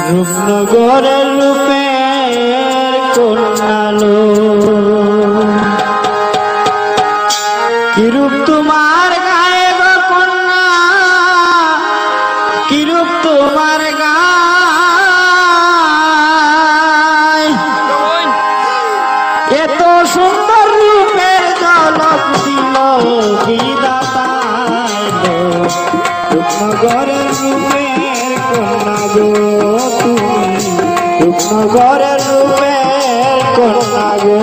রূপনগরের রূপের কন্যালো কি রূপ তোমার গায়ে গো কন্যা, কি রূপ তোমার গায়ে, এত সুন্দর রূপের ঝলক দিল বিধাতা। রূপনগরের রূপের কন্যা গো তুমি, রূপনগরের রূপের কন্যা গো।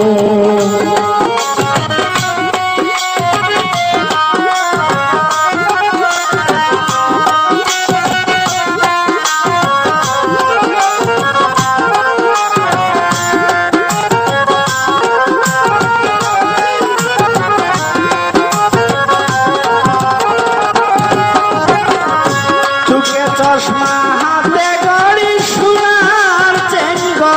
চশমা হাতে গড়ি সোনার চেন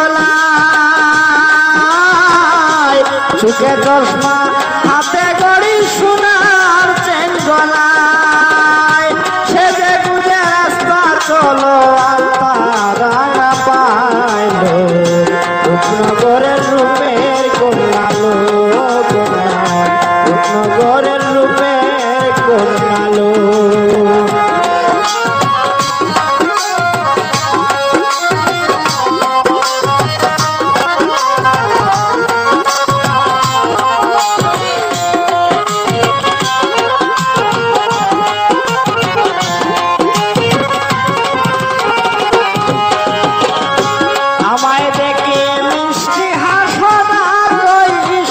গলায়, চোখে চশমা হাতে গড়ি সোনার চেন গলায়, সেজে গুজে রাস্তা চলো আলতা রাঙা পাইল। রূপনগরের রূপের কন্যালো, রূপনগরের রূপের কন্যালো। আমায় দেখে মিষ্টি হাসনার কই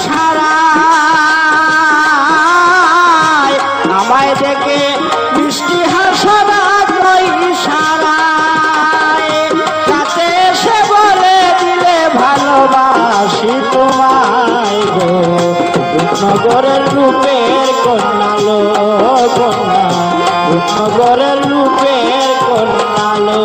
ইশারায়, আমায় দেখে মিষ্টি হাসনার কই ইশারায়, কাছে এসে বলে দিলে ভালোবাসি তোমায় গো। রূপনগরের রূপের কন্যালো কন্যা, রূপনগরের রূপের কন্যালো।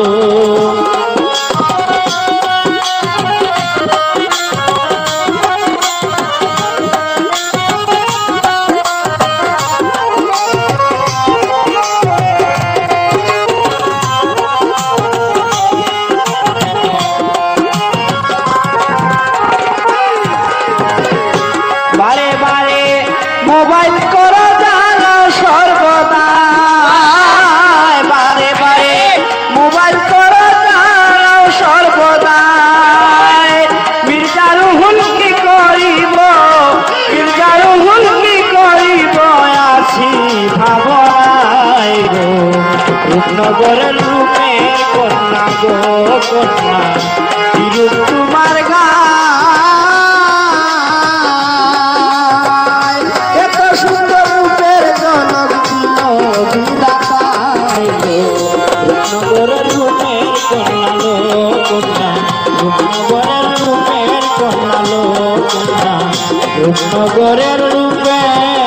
বারে বারে মোবাইল করো জানো সর্বদা, বারে বারে মোবাইল করো জানো সর্বদা। মির্জার হুলকি করিব, মির্জার হুলকি করিব আছি ভাবনায় গো। রূপনগরের রূপের কন্যা গো কন্যা, কি রূপ তোমার গা, সুন্দর রূপের জনক দিল বিধাতায় গো। রূপনগরের রূপের কন্যালো কন্যা, রূপনগরের রূপের কন্যালো কন্যা, রূপনগরের রূপের